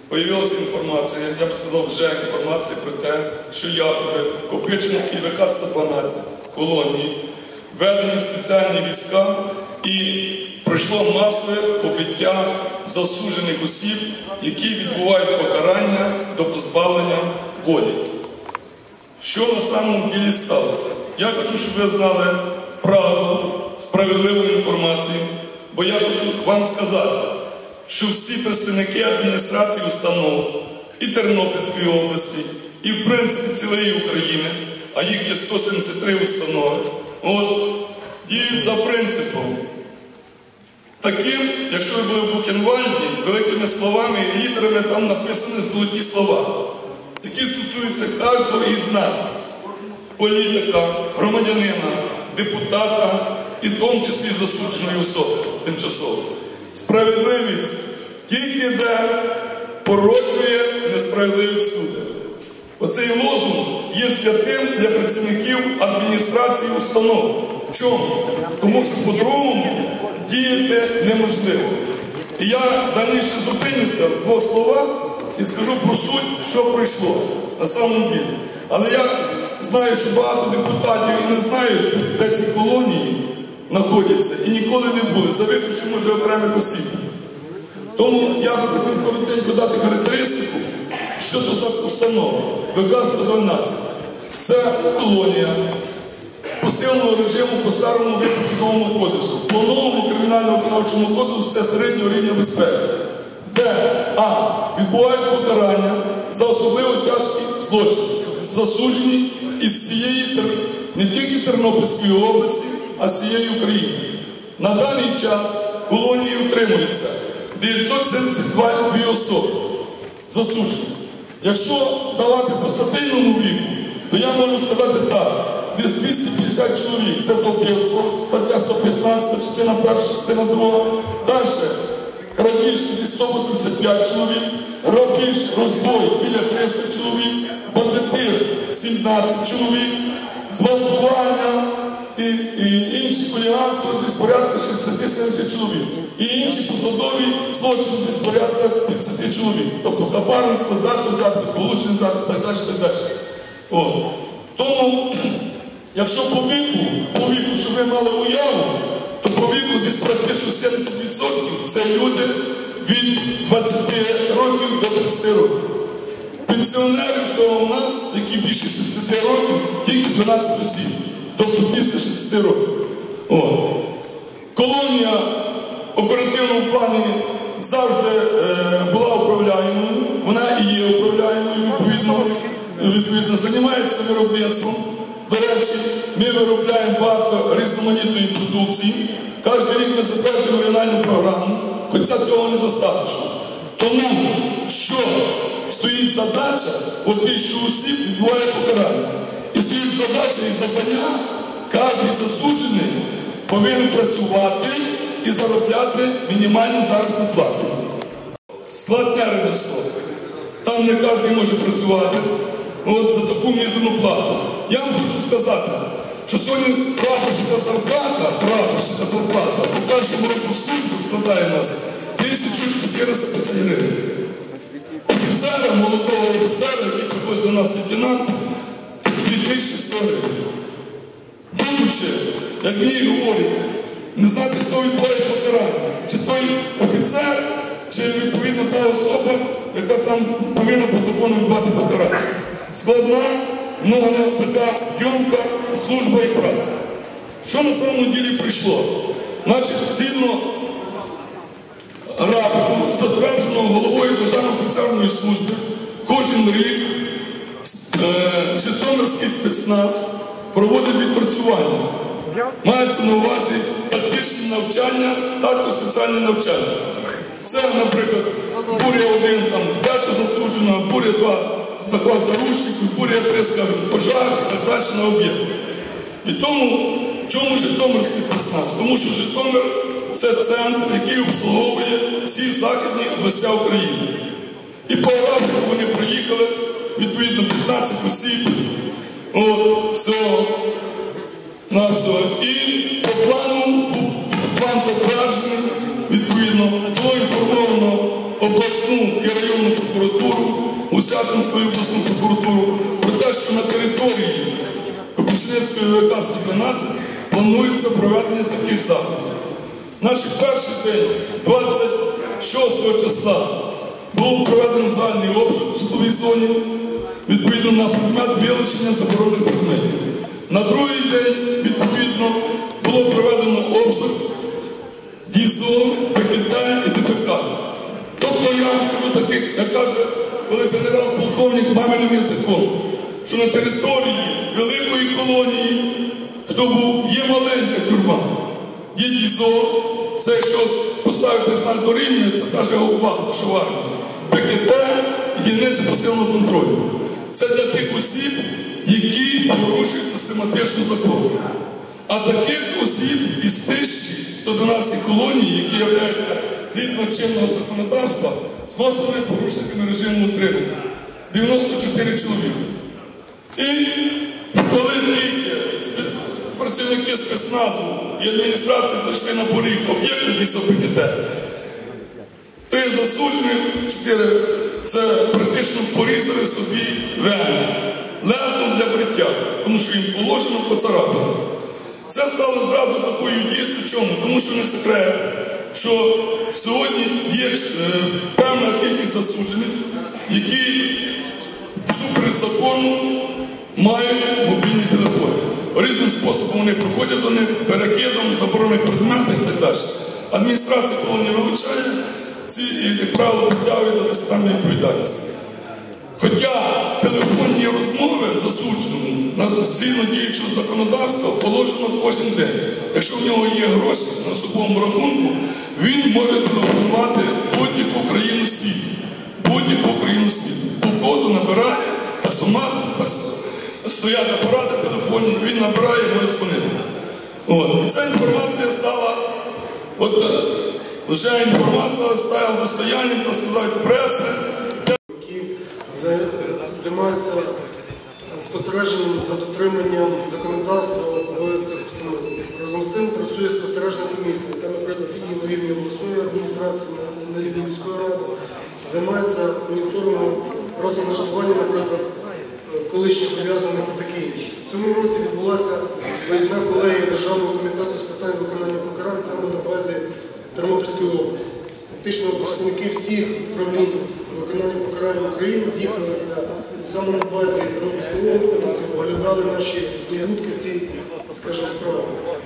появилася інформація, я б сказав, вже інформація про те, що якоби в Копичинській ВК-112 колонії введені спеціальні війська і пройшло масове побиття засуджених осіб, які відбувають покарання до позбавлення волі. Що на самому ділі сталося? Я хочу, щоб ви знали правду, справедливу інформацію, бо я хочу вам сказати, що всі представники адміністрації установ і Тернопільської області, і в принципі цілої України, а їх є 173 установи, діють за принципом таким, якщо ви були в Бухенвальді, великими словами і літерами там написані золоті слова, які стосуються кожного із нас, політика, громадянина, депутата, і в тому числі засудженої особи тимчасово. Справедливість тільки де породжує несправедливість суду. Оцей лозунг є святим для працівників адміністрації установ. В чому? Тому що по-другому діяти неможливо. І я дальніше зупинюся в двох словах і скажу про суть, що пройшло на самому ділі. Але я знаю, що багато депутатів і не знають, де ці колонії знаходяться, і ніколи не були, за виключенням може окремих осіб. Тому я хотів коротенько дати характеристику, що це за установа ВК-112. Це колонія посиленого режиму по старому Виборчому кодексу. По новому кримінально-виконавчому кодексу це середнього рівня безпеки, де відбувають покарання за особливо тяжкі злочини, засуджені із всієї, не тільки Тернопільської області, а всієї України. На даний час в колонії утримується 972 особи засуджені. Якщо давати по статийному віку, то я можу сказати так, десь 250 чоловік. Це за вбивство, стаття 115, частина 1, частина 2. Далі крадіжки – 185 чоловік, грабіж, розбой – біля 300 чоловік, бандитизм – 17 чоловік, зґвалтування і інші хуліганства десь порядка 60-70 чоловік. І інші посадові злочини десь порядка 50 чоловік. Тобто хабарництво, дача взятки, получення взятки, так далі, так далі. Тому, якщо по віку, щоб ви мали уяву, то по віку десь практично 70% це люди від 20 років до 30 років. Пенсіонерів всього у нас, які більше 60 років, тільки 12 осіб. Тобто після 60 років. Колонія в оперативному плані завжди була управляємою, вона і є управляємою відповідно, займається виробництвом. До речі, ми виробляємо багато різноманітної продукції. Кожен рік ми затверджуємо регіональну програму, хоча цього недостатньо. Тому, що стоїть задача, от 1000 осіб відбуває покарання. І стоїть задача і завдання, кожен засуджений повинен працювати і заробляти мінімальну заробітну плату. Складне ремесло. Там не кожен може працювати за таку мізерну плату. Я вам хочу сказати, що сьогодні прапорщика зарплата по першому року служби складає у нас 1450 гривень. Офіцера, молодого офіцера, який приходить до нас лейтенант, 2100 гривень. Будучи, як мені говорять, не знати, хто відбуває покарання. Чи той офіцер, чи відповідно та особа, яка там повинна по закону відбувати покарання. Складна, така йомка служба і праця. Що на самому ділі прийшло? Значить, згідно рапорту, затвердженого головою Державної спеціальної служби, кожен рік Житомирський спецназ проводить відпрацювання. Мається на увазі тактичне навчання, також спеціальне навчання. Це, наприклад, буря-1, там, вдача засуджена, буря-2, захват заручників, буря-3, скажімо, пожар і так далі на об'єкт. І тому, в чому Житомирський спецназ? Тому що Житомир – це центр, який обслуговує всі західні області України. І по графіку вони приїхали, відповідно, 15 осіб, всього. І по плану, план затверджений, відповідно, було інформовано обласну і районну прокуратуру, Гусятинську і обласну прокуратуру про те, що на території Копійчинецької ВК 112 планується проведення таких заходів. Наш перший день, 26 числа, був проведений загальний обшук в житловій зоні, відповідно на предмет вилучення заборонених предметів. На другий день, відповідно, було проведено обшук дій-зон, ПКТ і ДПК. Тобто я скажу таких, як каже колись генерал-полковник маминим язиком, що на території великої колонії, хто був, є маленька тюрма, є дій-зон, це якщо поставити знак дорівнює, це та ж Гаубахта, що в армії, ПКТ і дільниця посиленого контролю. Це для тих осіб, які порушують систематично закон. А таких осіб із 1112 колоній, які являються згідно чинного законодавства, зносили порушниками режиму утримання. 94 чоловіка. І коли тільки працівники спецназу і адміністрації зайшли на поріг об'єкту ДІСО-ПКТ, 3 засуджених, 4 це практично порізали собі вени лезом для бриття, тому що їм положено поцарапали. Це стало зразу такою дійсно. Чому? Тому що не секрет, що сьогодні є певна кількість засуджених, які всупереч закону мають мобільні телефони. Різним способом вони приходять до них, перекидом, заборонених предметах і так далі. Адміністрація колонії вилучає ці, як правило, притягує до дисциплінарної відповідальності. Хоча телефонні розмови засудженому згідно діючого законодавства положено кожен день. Якщо в нього є гроші на особовому рахунку, він може телефонувати будь-яку країну світу. Будь-яку країну світу. Ту коду набирає, таксомат, стоять апарати телефонні, він набирає і може дзвонити. І ця інформація стала, вже інформація стала достоянням, так сказати, преси. Займаються спостереженням за дотриманням законодавства в цих установах. Разом з тим працює спостережна комісія, яка, наприклад, і на рівні обласної адміністрації, на рівні міської ради, займається моніторингом розмежування, наприклад, колишніх ув'язнених і таке інше. В цьому році відбулася виїзна колегія Державного комітету з питань виконання покарань саме на базі Тернопільської області. Фактично представники всіх управлінь виконання покарань в Україні з'їхалися саме на базі Тернопільської області, оглядали наші здобутки в цій, скажімо, справі.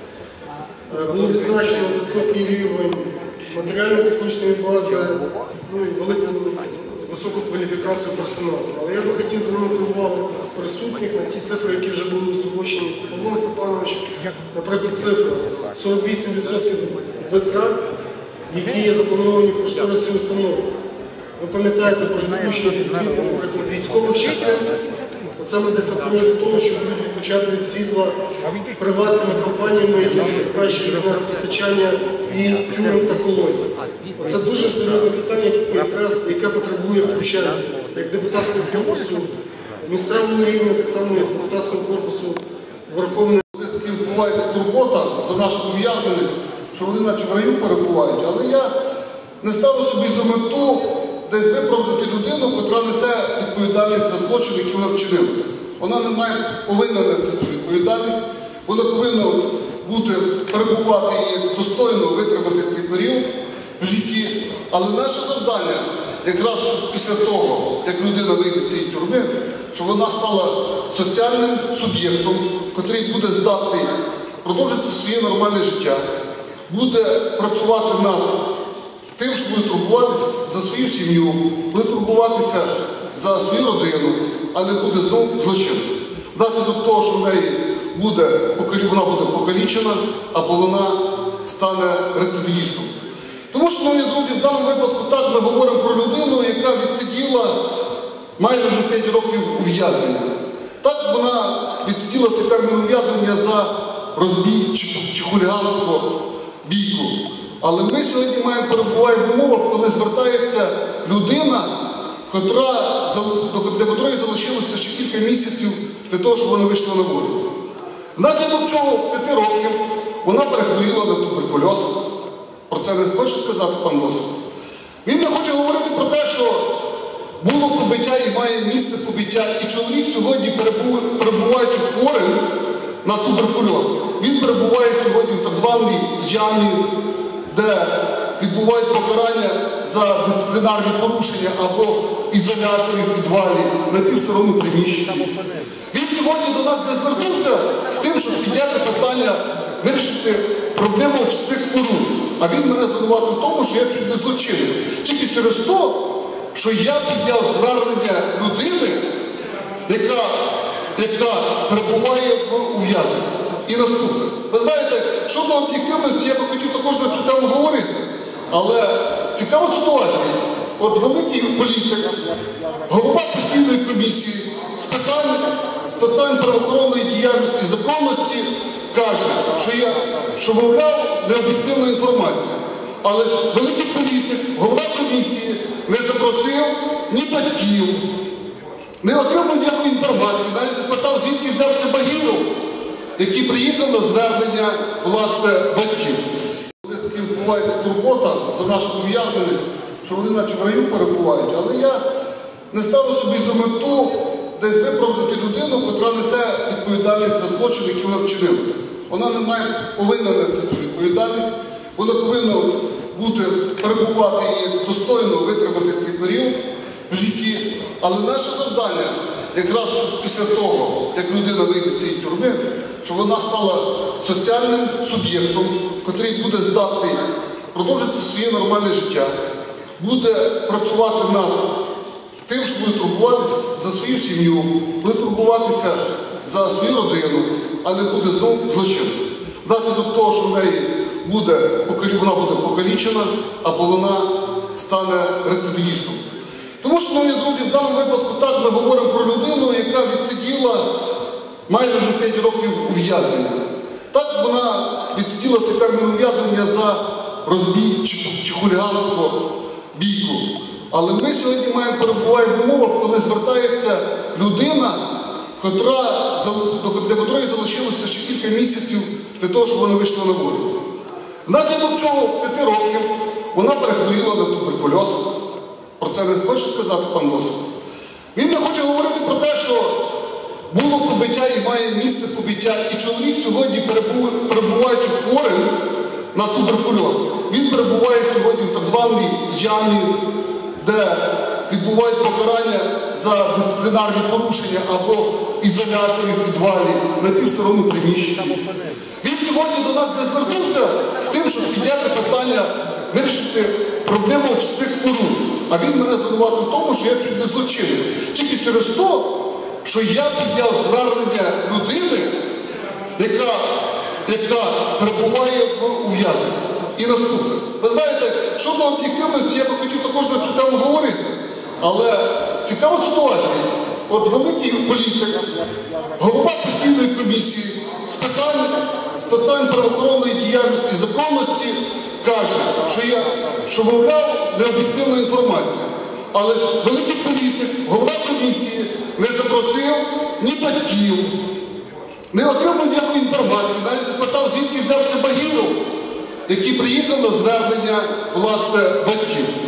Було відзначено високий рівень матеріально-технічної бази, і високу кваліфікацію персоналу. Але я би хотів звернути увагу присутніх на ті цифри, які вже були озвучені Павлом Степановичем. Наприклад, цифра 48% витрат, які є заплановані в кошторисі установи. Ви пам'ятаєте про відпущення від світла, наприклад, військових частин. Оце ми десь на порозі того, що будуть відключати від світла приватними компаніями, які забезпечують енергопостачання і тюрем та колоній. Це дуже серйозне питання, яке потребує включання як депутатського корпусу місцевого рівня, так само як депутатського корпусу Верховної Ради. Таки відбувається турбота за наших ув'язнених, що вони наче в раю перебувають. Але я не ставлю собі за мету десь виправдати людину, яка несе відповідальність за злочин, який вона вчинила. Вона повинна нести цю відповідальність, вона повинна перебувати і достойно витримати цей період в житті. Але наше завдання, якраз після того, як людина вийде з цієї тюрми, щоб вона стала соціальним суб'єктом, який буде здатний продовжити своє нормальне життя, буде працювати над тим, що буде турбуватися за свою сім'ю, буде турбуватися за свою родину, а не буде знову злочинцем. Внаслідок того, що в неї вона буде покалічена, або вона стане рецидивістом. Тому, шановні друзі, в даному випадку так ми говоримо про людину, яка відсиділа майже вже 5 років ув'язнення. Так вона відсиділа цей термін ув'язнення за розбій чи хуліганство, бійку. Але ми сьогодні перебуваємо в умовах, коли звертається людина, для котрої залишилося ще кілька місяців для того, щоб вона вийшла на волю. Внаслідок чого 5 років вона перехворіла на туберкульоз. Про це не хоче сказати пан Лосик. Він не хоче говорити про те, що було побиття і має місце побиття. І чоловік сьогодні, перебуваючи хворим на туберкульоз, він перебуває сьогодні в так званій ямі, де відбувають покарання за дисциплінарні порушення або ізоляторі в підвалі на півсирому приміщенні. Він сьогодні до нас не звернувся з тим, щоб підняти питання, вирішити проблему очисних споруд. А він мене звинуватив в тому, що я чуть не злочинець. Тільки через те, що я підняв звернення людини, яка перебуває в ув'язненні. І наступне. Ви знаєте, щодо об'єктивності, я би хотів також на цю тему говорити. Але цікава ситуація. От великий політик, голова постійної комісії з питань правоохоронної діяльності, законності каже, що мовляв, необ'єктивна інформація. Але ж великий політик, голова комісії не запросив ні батьків, не отримав ніякої інформації, навіть не спитав, звідки взявся Багіров, який приїхав на звернення, власне, батьків. Коли таки відбувається турбота за наших ув'язнених, що вони наче в раю перебувають, але я не ставив собі за мету десь виправдати людину, яка несе відповідальність за злочин, який вона вчинила. Вона повинна нести цю відповідальність, вона повинна перебувати і достойно витримати цей період в житті. Але наше завдання, якраз після того, як людина вийде з цієї тюрми, щоб вона стала соціальним суб'єктом, який буде здатний продовжити своє нормальне життя, буде працювати над тим, що буде турбуватися за свою сім'ю, буде турбуватися за свою родину, а не буде знову злочинцем. Внаслідок того, що в неї вона буде покалічена, або вона стане рецидивістом. Тому, шановні друзі, в даному випадку так ми говоримо про людину, яка відсиділа майже вже 5 років ув'язнення. Так вона відсиділа цей термін ув'язнення за розбій чи хуліганство, бійку. Але ми сьогодні перебуваємо в умовах, коли звертається людина, для котрої залишилося ще кілька місяців для того, щоб вона вийшла на волю. Внаслідок чого 5 років вона перехворіла на туберкульоз. Про це не хоче сказати пан Лосик. Він не хоче говорити про те, що було побиття і має місце побиття. І чоловік сьогодні, перебуваючи хворим на туберкульоз, він перебуває сьогодні в так званій ямі, де відбувають покарання за дисциплінарні порушення або ізоляторі в підвалі на півсирому приміщенні. Він сьогодні до нас не звернувся з тим, щоб підняти питання, вирішити проблему очисних споруд. А він мене звинуватив в тому, що я чуть не злочинець. Тільки через те, що я підняв звернення людини, яка перебуває в ув'язненні. І наступне. Ви знаєте, щодо об'єктивності, я би хотів також на цю тему говорити. Але цікава ситуація. От великий політик, голова постійної комісії з питань правоохоронної діяльності, законності каже, що мовляв, необ'єктивна інформація. Але ж великий політик, голова комісії не запросив ні батьків, не отримав ніякої інформації, навіть не спитав, звідки взявся Багіров, який приїхав на звернення, власне, батьків.